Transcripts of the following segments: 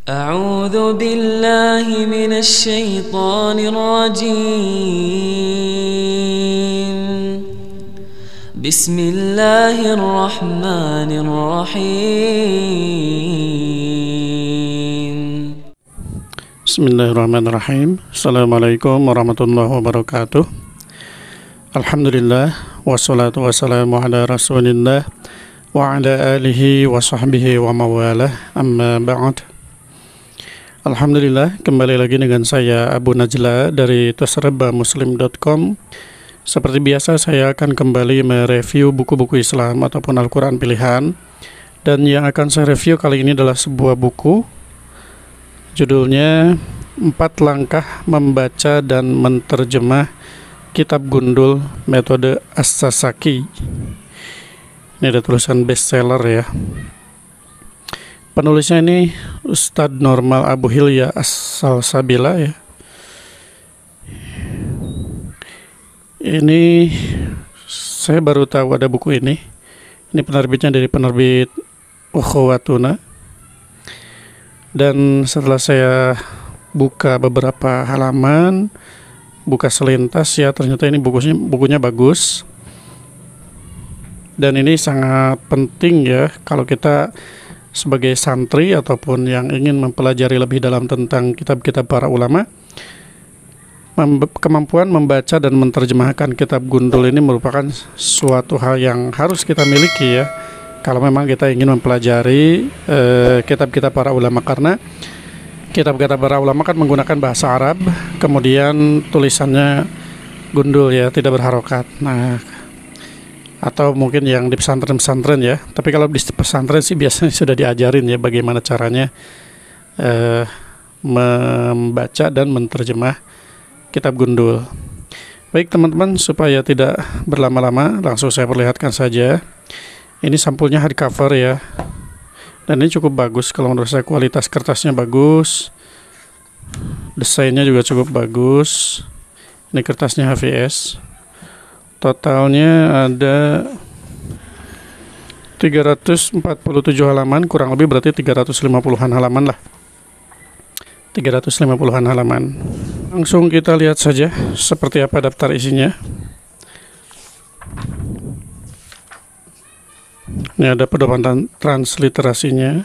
أعوذ بالله من الشيطان الرجيم بسم الله الرحمن الرحيم Bismillahirrahmanirrahim. Assalamualaikum warahmatullahi wabarakatuh. Alhamdulillah, wassalatu wassalamu ala rasulillah wa ala alihi wa sahbihi wa mawalah, amma ba'd. Alhamdulillah, kembali lagi dengan saya Abu Najla dari tasrabbamuslim.com. Seperti biasa, saya akan kembali mereview buku-buku Islam ataupun Al-Quran pilihan. Dan yang akan saya review kali ini adalah sebuah buku, judulnya 4 Langkah Membaca dan Menterjemah Kitab Gundul Metode As-Sasaki. Ini ada tulisan bestseller ya. Penulisnya ini Ustadz Normal Abu Hilya As-Salsabila ya. Ini saya baru tahu ada buku ini. Ini penerbitnya dari penerbit Ukhwatuna. Dan setelah saya buka beberapa halaman, buka selintas ya, ternyata ini bukunya bagus. Dan ini sangat penting ya kalau kita sebagai santri ataupun yang ingin mempelajari lebih dalam tentang kitab-kitab para ulama. Kemampuan membaca dan menerjemahkan kitab gundul ini merupakan suatu hal yang harus kita miliki ya, kalau memang kita ingin mempelajari kitab-kitab para ulama, karena kitab-kitab para ulama kan menggunakan bahasa Arab, kemudian tulisannya gundul ya, tidak berharokat. Nah, atau mungkin yang di pesantren-pesantren ya, tapi kalau di pesantren sih biasanya sudah diajarin ya bagaimana caranya membaca dan menerjemah kitab gundul. Baik teman-teman, supaya tidak berlama-lama, langsung saya perlihatkan saja. Ini sampulnya hardcover ya, dan ini cukup bagus. Kalau menurut saya kualitas kertasnya bagus, desainnya juga cukup bagus. Ini kertasnya HVS. Totalnya ada 347 halaman, kurang lebih berarti 350-an halaman lah. 350-an halaman. Langsung kita lihat saja seperti apa daftar isinya. Ini ada pedoman transliterasinya.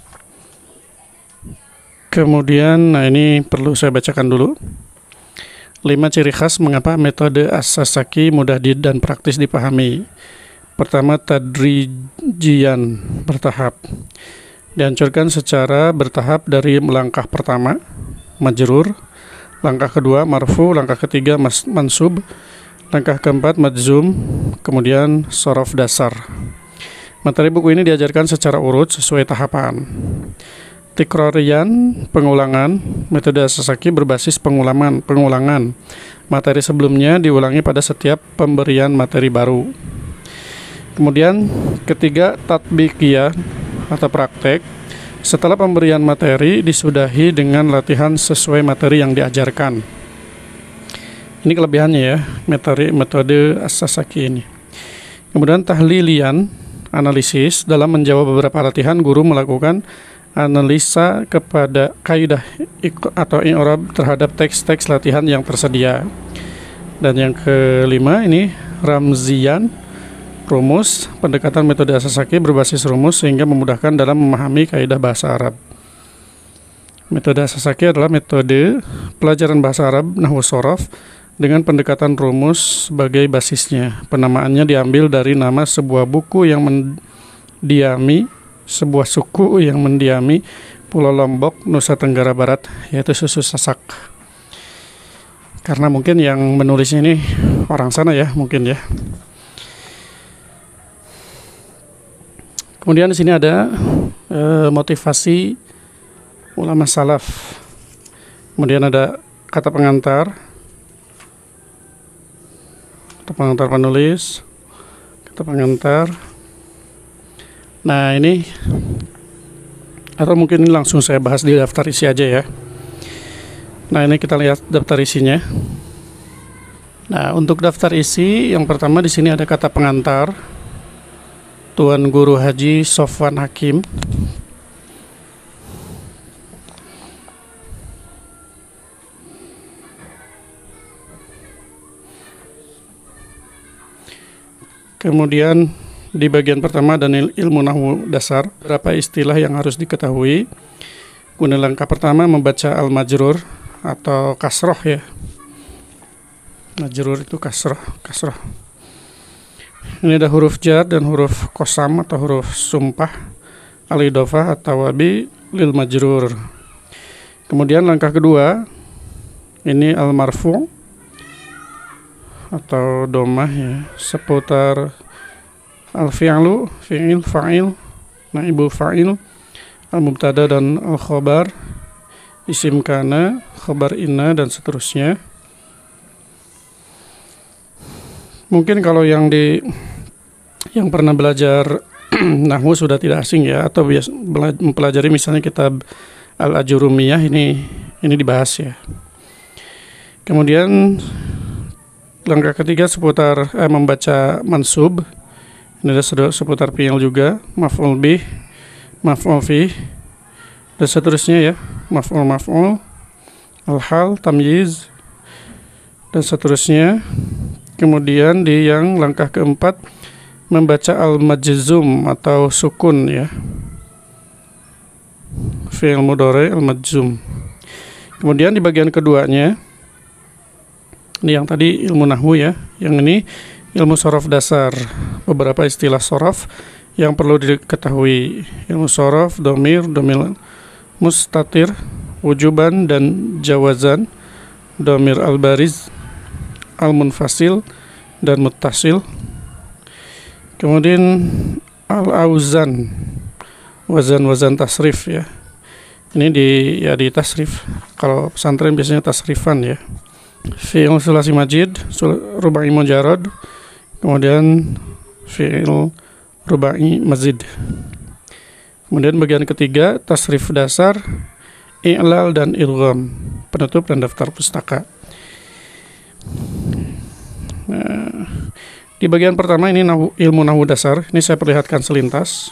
Kemudian, nah ini perlu saya bacakan dulu. 5 ciri khas mengapa metode As-Sasaki mudah dan praktis dipahami. Pertama, tadrijian, bertahap. Dihancurkan secara bertahap dari langkah pertama, majrur, langkah kedua, marfu, langkah ketiga, mansub, langkah keempat, madzum, kemudian sorof dasar. Materi buku ini diajarkan secara urut sesuai tahapan. Tikrorian, pengulangan. Metode As-Sasaki berbasis pengulangan. Materi sebelumnya diulangi pada setiap pemberian materi baru. Kemudian ketiga, tatbikiyah atau praktek. Setelah pemberian materi disudahi dengan latihan sesuai materi yang diajarkan. Ini kelebihannya ya, metode As-Sasaki ini. Kemudian tahlilian, analisis. Dalam menjawab beberapa latihan, guru melakukan analisa kepada kaidah atau i'rab terhadap teks-teks latihan yang tersedia. Dan yang kelima ini ramzian, rumus. Pendekatan metode As-Sasaki berbasis rumus sehingga memudahkan dalam memahami kaidah bahasa Arab. Metode As-Sasaki adalah metode pelajaran bahasa Arab nahwu shorof dengan pendekatan rumus sebagai basisnya. Penamaannya diambil dari nama sebuah buku yang mendiami sebuah suku yang mendiami Pulau Lombok, Nusa Tenggara Barat, yaitu suku Sasak. Karena mungkin yang menulisnya ini orang sana ya, mungkin ya. Kemudian di sini ada motivasi ulama salaf. Kemudian ada kata pengantar penulis, kata pengantar. Nah ini, atau mungkin ini langsung saya bahas di daftar isi aja ya. Nah ini kita lihat daftar isinya. Nah untuk daftar isi, yang pertama di sini ada kata pengantar. Tuan Guru Haji Sofwan Hakim. Kemudian di bagian pertama ada ilmu nahwu dasar, beberapa istilah yang harus diketahui. Guna langkah pertama membaca al-majrur atau kasroh ya. Majrur itu kasroh. Ini ada huruf jar dan huruf qasam atau huruf sumpah, al-idhofah atau wabi lil majrur. Kemudian langkah kedua ini al-marfu' atau domah ya, seputar al-fi'lu, fi'il, fa'il, naibu fa'il, al-mubtada dan al-khobar, isim kana, khobar inna, dan seterusnya. Mungkin kalau yang pernah belajar nahwu sudah tidak asing ya, atau mempelajari misalnya kitab Al-Ajurumiyah, ini dibahas ya. Kemudian langkah ketiga seputar membaca mansub. Ini ada seputar fi'il juga, maf'ul bih, maf'ul fih, dan seterusnya ya, maf'ul, al-hal, tamyiz, dan seterusnya. Kemudian di yang langkah keempat membaca al-majzum atau sukun ya, fi'il mudhari al-majzum. Kemudian di bagian keduanya, ini yang tadi ilmu nahwu ya, yang ini ilmu sorof dasar, beberapa istilah sorof yang perlu diketahui. Ilmu sorof, domir mustatir, wujuban dan jawazan, domir al-bariz, al-munfasil, dan muttasil. Kemudian al-auzan, wazan tasrif ya. Ini di tasrif. Kalau pesantren biasanya tasrifan ya. Fi'il sulasi majid, rubai mujarrad, kemudian fi'il rubai mazid. Kemudian bagian ketiga tasrif dasar, i'lal dan idgham, penutup dan daftar pustaka. Nah, di bagian pertama ini ilmu nahwu dasar. Ini saya perlihatkan selintas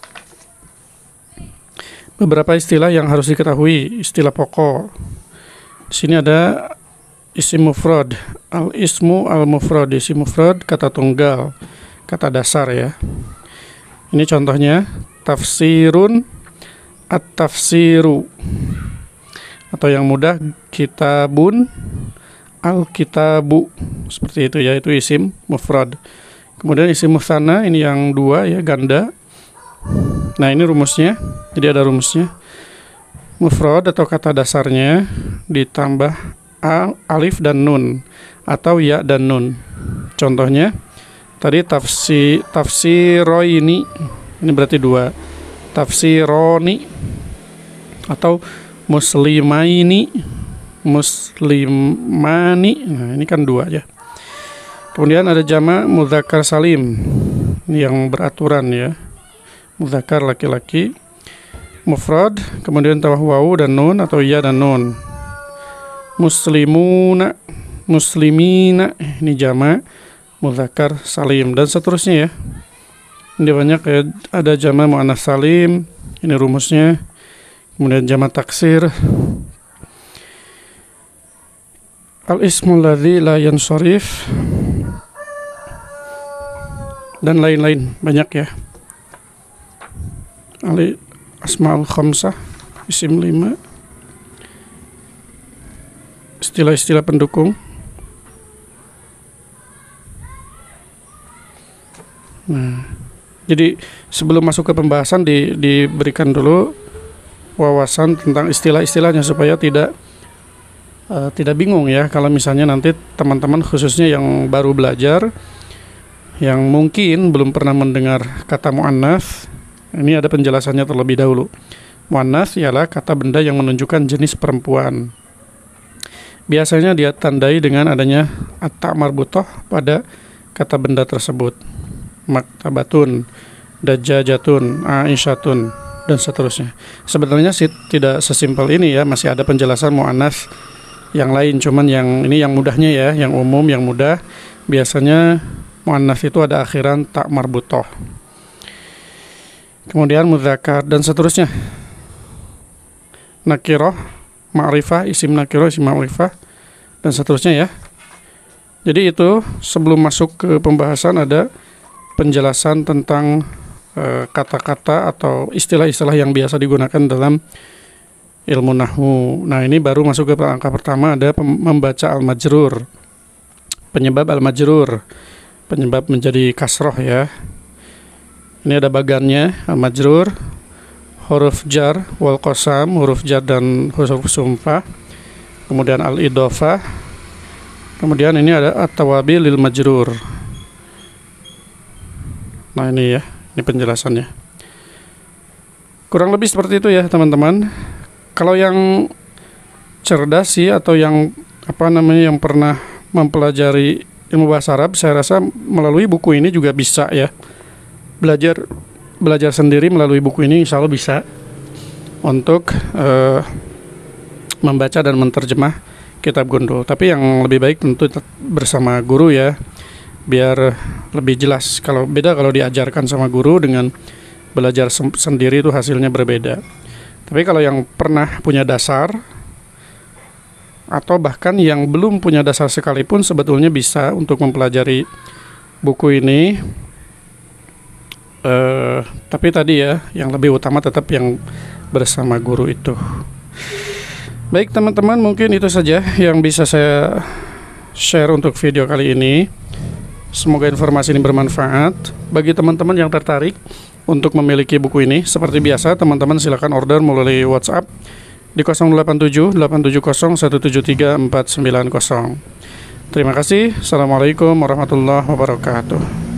beberapa istilah yang harus diketahui, istilah pokok. Di sini ada isim mufrad, al-ismu al-mufrad, isim mufrad kata tunggal, kata dasar ya. Ini contohnya tafsirun, at-tafsiru, atau yang mudah kitabun, al-kitabu, seperti itu ya, itu isim mufrad. Kemudian isim mutsanna, ini yang dua ya, ganda. Nah ini rumusnya, jadi ada rumusnya. Mufrad atau kata dasarnya ditambah alif dan nun atau ya dan nun. Contohnya tadi tafsiroini, ini berarti dua. Tafsironi atau muslimani, muslimani. Nah ini kan dua ya. Kemudian ada jamak mudzakkar salim, ini yang beraturan ya, mudzakkar laki-laki. Mufrad kemudian tambah wawu dan nun atau ya dan nun. Muslimuna, muslimina, ini jamak mudzakkar salim, dan seterusnya ya. Ini banyak ya, ada jamak muannats salim, ini rumusnya. Kemudian jamak taksir, al-ismu alladzi la yansharif, dan lain-lain banyak ya. Asmaul khamsah, isim 5, istilah-istilah pendukung. Nah, jadi sebelum masuk ke pembahasan diberikan dulu wawasan tentang istilah-istilahnya supaya tidak bingung ya. Kalau misalnya nanti teman-teman khususnya yang baru belajar, yang mungkin belum pernah mendengar kata muannats, ini ada penjelasannya terlebih dahulu. Muannats ialah kata benda yang menunjukkan jenis perempuan. Biasanya dia tandai dengan adanya at-ta' marbutah pada kata benda tersebut. Maktabatun, dajjajatun, aisyatun, dan seterusnya. Sebenarnya sih tidak sesimpel ini ya, masih ada penjelasan muannats yang lain, cuman yang ini yang mudahnya ya, yang umum, yang mudah. Biasanya muannats itu ada akhiran ta' marbutah. Kemudian mudzakkar dan seterusnya. Nakirah, ma'rifah, isim nakirah, isim ma'rifah, dan seterusnya ya. Jadi itu sebelum masuk ke pembahasan ada penjelasan tentang kata-kata atau istilah-istilah yang biasa digunakan dalam ilmu nahwu. Nah, ini baru masuk ke angka pertama, ada membaca al-majrur. Penyebab al-majrur, penyebab menjadi kasroh ya. Ini ada bagannya, al-majrur, huruf jar wal qasam, huruf jar dan huruf sumpah. Kemudian al-idhofah. Kemudian ini ada at-tawabi lil majrur. Nah, ini ya, ini penjelasannya. Kurang lebih seperti itu ya, teman-teman. Kalau yang cerdas sih atau yang yang pernah mempelajari ilmu bahasa Arab, saya rasa melalui buku ini juga bisa ya. Belajar sendiri melalui buku ini insya Allah bisa untuk membaca dan menerjemah kitab Gundul. Tapi yang lebih baik tentu bersama guru ya, biar lebih jelas. Kalau diajarkan sama guru dengan belajar sendiri itu hasilnya berbeda. Tapi kalau yang pernah punya dasar atau bahkan yang belum punya dasar sekalipun sebetulnya bisa untuk mempelajari buku ini. Tapi tadi ya, yang lebih utama tetap yang bersama guru itu. Baik teman-teman, mungkin itu saja yang bisa saya share untuk video kali ini. Semoga informasi ini bermanfaat. Bagi teman-teman yang tertarik untuk memiliki buku ini, seperti biasa teman-teman silakan order melalui WhatsApp di 087 870 173 490. Terima kasih. Assalamualaikum warahmatullahi wabarakatuh.